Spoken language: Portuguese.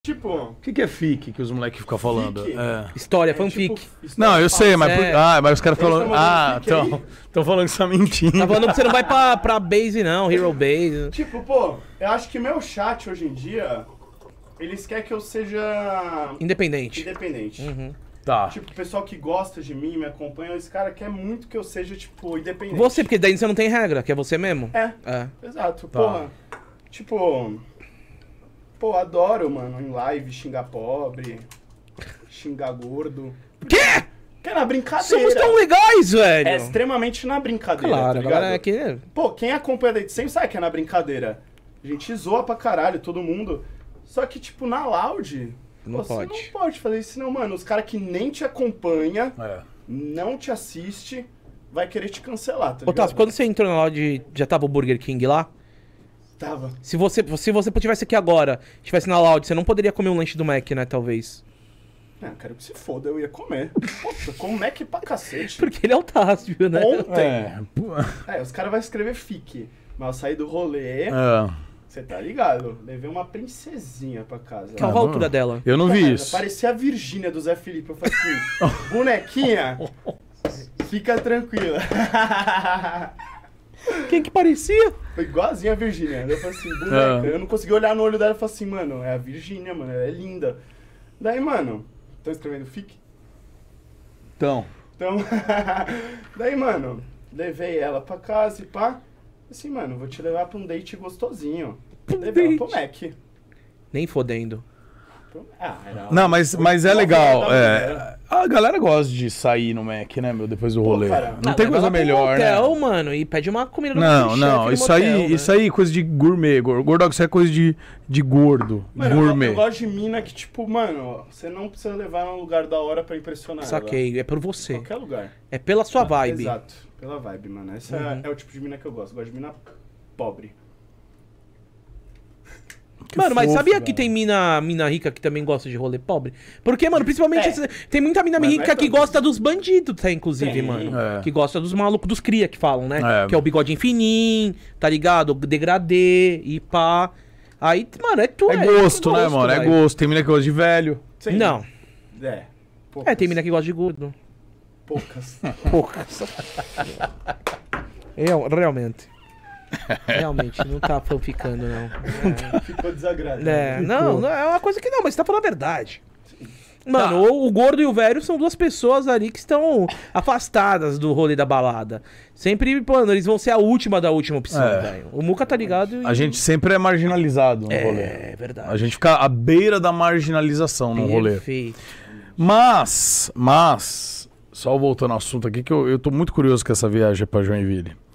Tipo, O que é fic que os moleques ficam falando? Fic? É. História, tipo, fanfic. história Não, eu sei, mas, É. mas os caras Eles falam. tão Ah, mandando fic aí? estão falando que você tá mentindo. Tá falando que você não vai pra base, não, Hero Base. Tipo, pô, eu acho que meu chat hoje em dia, eles querem que eu seja Independente. independente. Uhum. Tá. Tipo, o pessoal que gosta de mim, me acompanha, esse cara quer muito que eu seja, tipo, independente. Você, porque daí você não tem regra, que é você mesmo. É, É. exato. Tá. Porra, tipo... Pô, adoro, mano, em live xingar pobre, xingar gordo. Quê? Que é na brincadeira. Somos tão legais, velho. É extremamente na brincadeira, Claro, tá a ligado? galera é que... Pô, quem acompanha desde sempre sabe que é na brincadeira. A gente zoa pra caralho, todo mundo. Só que, tipo, na Loud, Não pô, pode. você não pode fazer isso, não, mano. Os caras que nem te acompanha, É. não te assiste, vai querer te cancelar, tá Ô, ligado? Tasso, quando você entrou na loja, já tava o Burger King lá? Tava. Se você tivesse aqui agora, estivesse na Loud, você não poderia comer um lanche do Mac, né, talvez? Ah, quero que se foda, eu ia comer. Puta, como Mac pra cacete. Porque ele é o Tasso, né? Ontem. É. Os caras vão escrever fique. Mas eu saí do rolê, É. você tá ligado? Levei uma princesinha pra casa. Qual a altura dela? Eu não vi Cara, isso. Parecia a Virgínia do Zé Felipe. Eu falei assim, bonequinha, fica tranquila. Quem que parecia? Foi igualzinho a Virgínia. Eu falei assim, boneca. Eu não consegui olhar no olho dela e falei assim, mano, é a Virgínia, mano, ela é linda. Daí, mano, tô escrevendo fic? Então. Então, daí, mano, levei ela pra casa e pá. Assim, mano, vou te levar pra um date gostosinho. Levei ela pro Mac. Nem fodendo. Era Não, mas é 9 legal. horas da É. manhã. A galera gosta de sair no Mac, né, meu? Depois do rolê. cara, Não tem coisa melhor, né? hotel, mano, e pede uma comida no Não, chefe não, no isso motel, aí, né? isso aí é coisa de gourmet. Gordox, isso é coisa de gordo. Mano, gourmet. eu gosto de mina que, tipo, mano, você não precisa levar num lugar da hora pra impressionar ela. Saquei, é por você. Qualquer lugar. É pela sua vibe. Exato, pela vibe, mano. Essa é o tipo de mina que eu gosto. Eu gosto de mina pobre. Que Mano, mas fofo, sabia velho. que tem mina rica que também gosta de rolê pobre? Porque, mano, principalmente tem muita mina Mas não é rica que todas. gosta dos bandidos, tá, inclusive, Tem. mano. É. Que gosta dos malucos, dos cria que falam, né? É. Que é o bigodinho fininho, tá ligado? O degradê e pá. Aí, mano, é tudo. É gosto, né, mano? É vai. gosto. Tem menina que gosta de velho. Sim. Não. É. Poucas. É, tem mina que gosta de gordo. Poucas. Poucas. Realmente. Realmente, não tá fanficando, não. Ficou desagradável. É, não, é uma coisa que não, mas você tá falando a verdade. Mano, o gordo e o velho são duas pessoas ali que estão afastadas do rolê da balada. Sempre, mano, eles vão ser a última da última opção, É. velho. O Muca tá ligado e... A gente sempre é marginalizado no rolê. É verdade. A gente fica à beira da marginalização no rolê. Perfeito. Mas, só voltando ao assunto aqui, que eu tô muito curioso com essa viagem pra Joinville.